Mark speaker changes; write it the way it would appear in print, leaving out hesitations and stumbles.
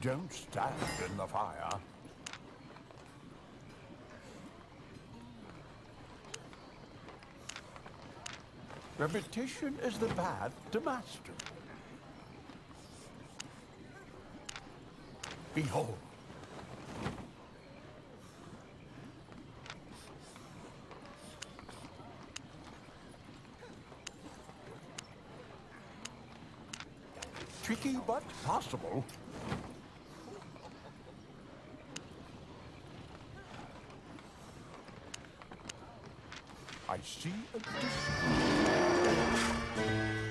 Speaker 1: Don't stand in the fire. Repetition is the path to mastery. Behold. Tricky but possible. I see a distance.